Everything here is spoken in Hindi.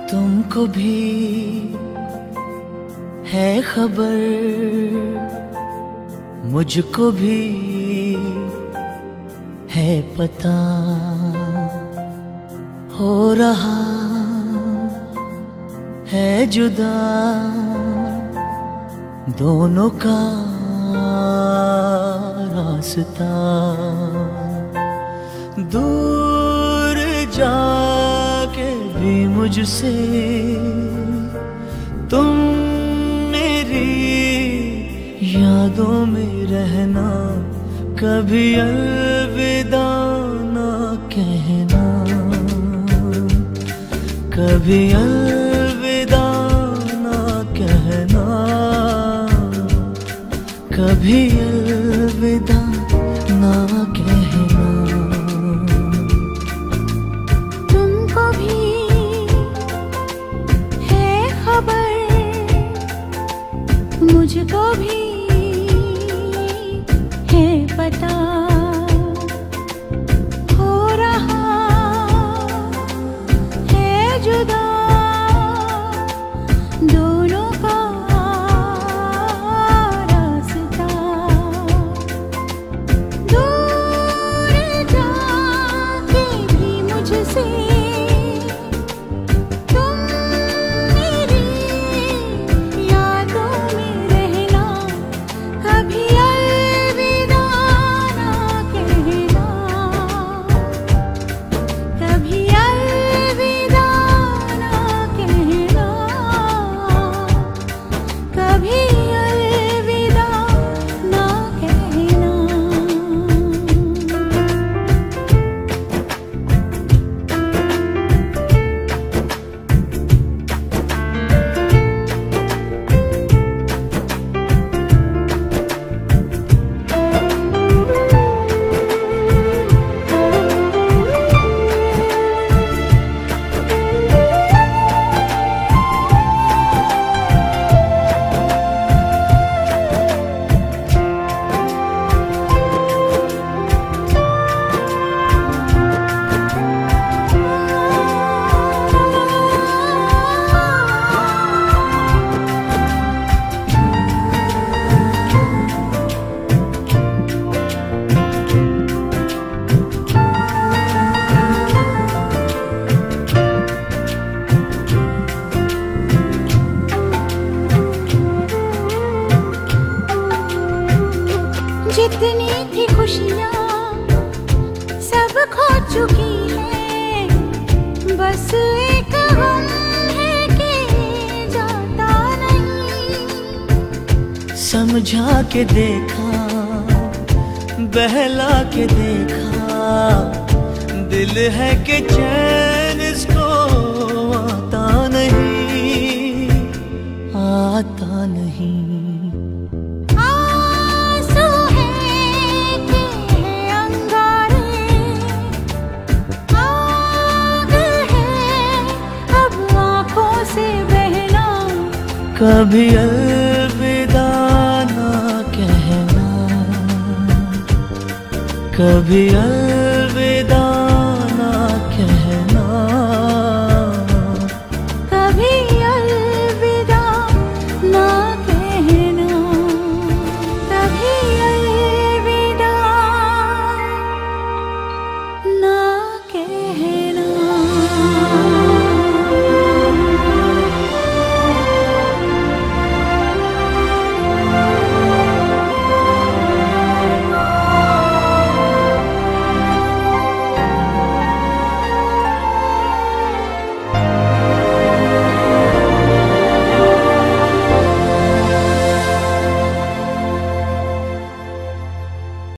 तुमको भी है खबर, मुझको भी है पता, हो रहा है जुदा दोनों का रास्ता। दूर जाके भी मुझसे तुम मेरी यादों में रहना, कभी अलविदा ना कहना, कभी अलविदा ना कहना, कभी अलविदा ना कहना। तुमको भी है खबर, मुझको भी है पता, हो रहा है जुदा दोनों का रास्ता। दूर जाके भी मुझसे तुम मेरी यादों में रहना, कभी अलविदा ना कहना, कभी अलविदा ना कहना, कभी अलविदा ना कहना। जितनी थी खुशियाँ सब खो चुकी है, बस एक गम है कि जाता नहीं। समझा के देखा, बहला के देखा, दिल है कि चैन इसको आता नहीं, आता नहीं। आंसू है कि है अंगारे, आग है अब आँखों से बहना, कभी अलविदा ना कहना, कभी